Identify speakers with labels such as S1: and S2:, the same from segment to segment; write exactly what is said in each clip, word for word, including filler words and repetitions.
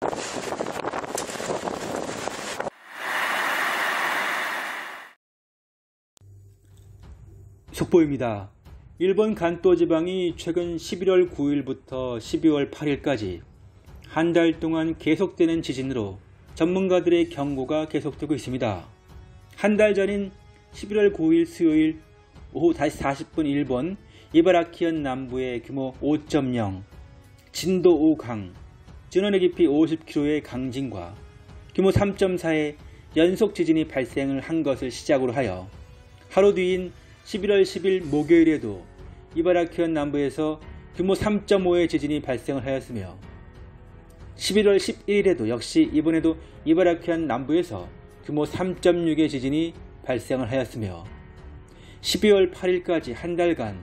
S1: 속보입니다. 일본 간토 지방이 최근 십일월 구일부터 십이월 팔일까지 한 달 동안 계속되는 지진으로 전문가들의 경고가 계속되고 있습니다. 한 달 전인 십일월 구일 수요일 오후 다시 사십분 일본 이바라키현 남부의 규모 오 점 영, 진도 오 강, 진원의 깊이 오십 킬로미터의 강진과 규모 삼 점 사의 연속 지진이 발생을 한 것을 시작으로 하여 하루 뒤인 십일월 십일 목요일에도 이바라키현 남부에서 규모 삼 점 오의 지진이 발생을 하였으며 십일월 십일일에도 역시 이번에도 이바라키현 남부에서 규모 삼 점 육의 지진이 발생을 하였으며 십이월 팔일까지 한 달간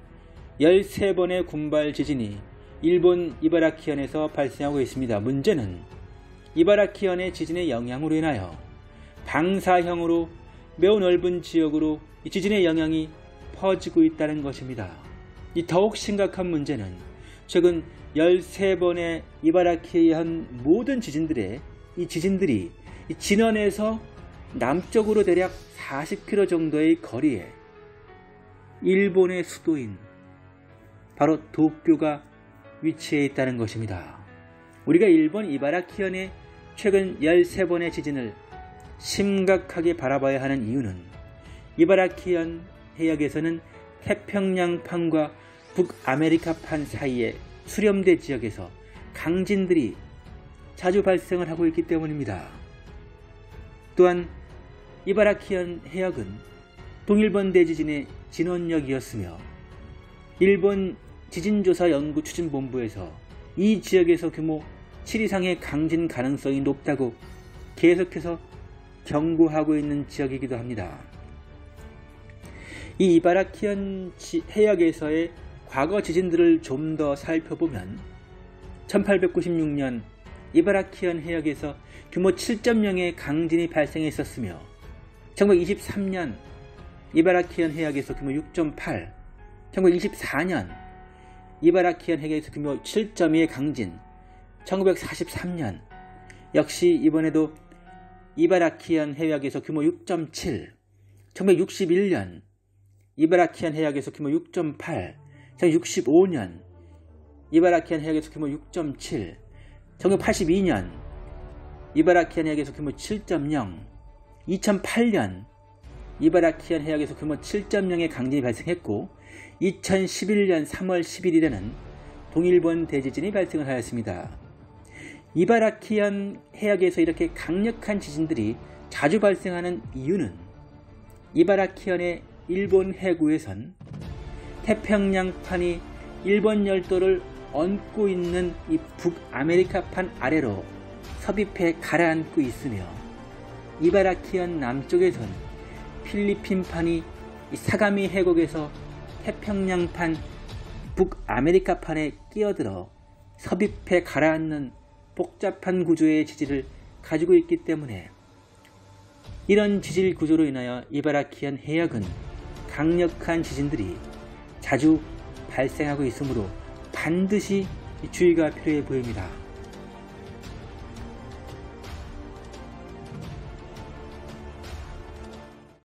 S1: 열세 번의 군발 지진이 일본 이바라키현에서 발생하고 있습니다. 문제는 이바라키현의 지진의 영향으로 인하여 방사형으로 매우 넓은 지역으로 이 지진의 영향이 퍼지고 있다는 것입니다. 이 더욱 심각한 문제는 최근 열세 번의 이바라키현 모든 지진들의 이 지진들이 이 진원에서 남쪽으로 대략 사십 킬로미터 정도의 거리에 일본의 수도인 바로 도쿄가 위치해 있다는 것입니다. 우리가 일본 이바라키현의 최근 열세 번의 지진을 심각하게 바라봐야 하는 이유는 이바라키현 해역에서는 태평양판과 북아메리카판 사이의 수렴대 지역에서 강진들이 자주 발생을 하고 있기 때문입니다. 또한 이바라키현 해역은 동일본 대지진의 진원역이었으며 일본 지진조사연구추진본부에서 이 지역에서 규모 칠 이상의 강진 가능성이 높다고 계속해서 경고하고 있는 지역이기도 합니다. 이 이바라키현 해역에서의 과거 지진들을 좀 더 살펴보면 천팔백구십육년 이바라키현 해역에서 규모 칠 점 영의 강진이 발생했었으며 천구백이십삼년 이바라키현 해역에서 규모 육 점 팔, 천구백이십사년 이바라키현 해역에서 규모 칠 점 이의 강진, 천구백사십삼년 역시 이번에도 이바라키현 해역에서 규모 육 점 칠, 천구백육십일년 이바라키현 해역에서 규모 육 점 팔, 천구백육십오년 이바라키현 해역에서 규모 육 점 칠, 천구백팔십이년 이바라키현 해역에서 규모 칠 점 영, 이천팔년 이바라키현 해역에서 규모 칠 점 영의 강진이 발생했고 이천십일년 삼월 십일일에는 동일본 대지진이 발생을 하였습니다. 이바라키현 해역에서 이렇게 강력한 지진들이 자주 발생하는 이유는 이바라키현의 일본 해구에선 태평양판이 일본 열도를 얹고 있는 이 북아메리카판 아래로 섭입해 가라앉고 있으며 이바라키현 남쪽에선 필리핀판이 이 사가미 해곡에서 태평양판 북아메리카판에 끼어들어 섭입해 가라앉는 복잡한 구조의 지질을 가지고 있기 때문에 이런 지질 구조로 인하여 이바라키현 해역은 강력한 지진들이 자주 발생하고 있으므로 반드시 주의가 필요해 보입니다.